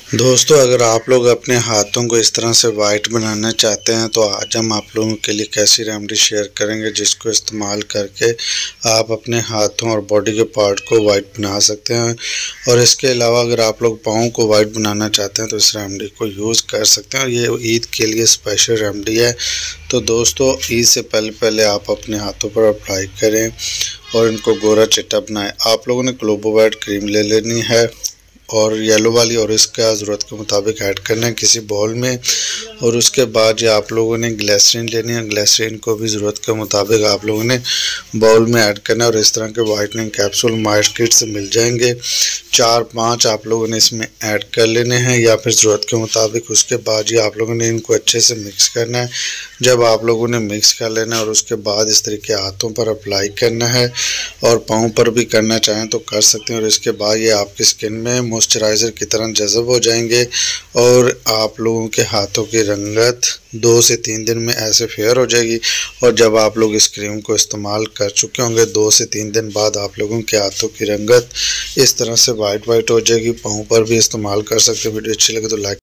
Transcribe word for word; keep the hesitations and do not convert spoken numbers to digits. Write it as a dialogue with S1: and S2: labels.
S1: दोस्तों, अगर आप लोग अपने हाथों को इस तरह से वाइट बनाना चाहते हैं तो आज हम आप लोगों के लिए कैसी रेमेडी शेयर करेंगे जिसको इस्तेमाल करके आप अपने हाथों और बॉडी के पार्ट को वाइट बना सकते हैं। और इसके अलावा अगर आप लोग पाँव को वाइट बनाना चाहते हैं तो इस रेमेडी को यूज़ कर सकते हैं और ये ईद के लिए स्पेशल रेमेडी है। तो दोस्तों, ईद से पहले पहले आप अपने हाथों पर अप्लाई करें और इनको गोरा चिट्टा बनाएं। आप लोगों ने ग्लोबोवाइट क्रीम ले लेनी है और येलो वाली, और इसका ज़रूरत के मुताबिक ऐड करना है किसी बॉल में। और उसके बाद ये आप लोगों ने ग्लिसरीन लेनी है, ग्लिसरीन को भी ज़रूरत के मुताबिक आप लोगों ने बाउल में ऐड करना है। और इस तरह के वाइटनिंग कैप्सूल मार्केट से मिल जाएंगे, चार पाँच आप लोगों ने इसमें ऐड कर लेने हैं या फिर ज़रूरत के मुताबिक। उसके बाद ये आप लोगों ने इनको अच्छे से मिक्स करना है। जब आप लोगों ने मिक्स कर लेना है और उसके बाद इस तरीके हाथों पर अप्लाई करना है और पाँव पर भी करना चाहें तो कर सकते हैं। और इसके बाद ये आपकी स्किन में मॉइस्चराइज़र की तरह जज़ब हो जाएंगे और आप लोगों के हाथों की रंगत दो से तीन दिन में ऐसे फेयर हो जाएगी। और जब आप लोग इस क्रीम को इस्तेमाल कर चुके होंगे दो से तीन दिन बाद आप लोगों के हाथों की रंगत इस तरह से वाइट वाइट हो जाएगी। पाँव पर भी इस्तेमाल कर सकते हैं। वीडियो अच्छी लगे तो लाइक